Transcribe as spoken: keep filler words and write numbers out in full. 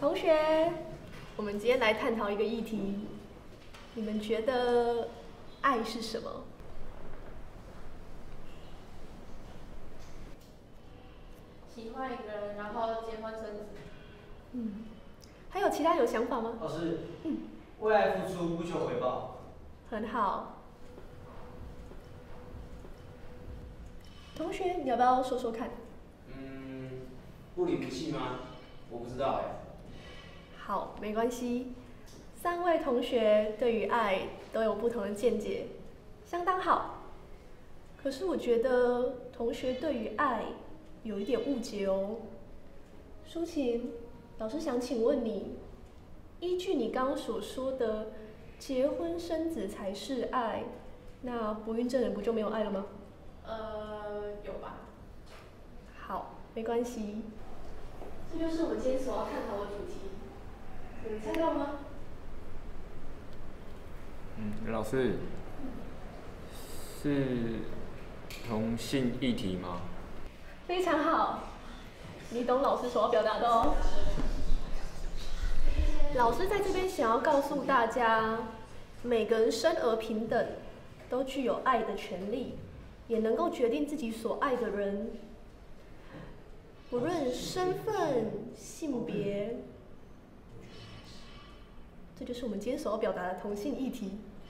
同学，我们今天来探讨一个议题，你们觉得爱是什么？ 喜欢一个人，然后结婚生子。 嗯，还有其他有想法吗？ 老师， 嗯， 为爱付出不求回报。 很好。同学，你要不要说说看？ 嗯，不离不弃吗？我不知道哎。 好，没关系。三位同学对于爱都有不同的见解，相当好。可是我觉得同学对于爱有一点误解哦。抒情，老师想请问你，依据你刚刚所说的，结婚生子才是爱，那不孕症人不就没有爱了吗？ 呃，有吧？ 好，没关系。这就是我们今天所要探讨的主题。有人猜到了吗？ 嗯，老师，是同性议题吗？ 非常好，你懂老师所要表达的哦。老师在这边想要告诉大家，每个人生而平等，都具有爱的权利，也能够决定自己所爱的人，不论身份、性别。这就是我们今天所要表达的同性议题。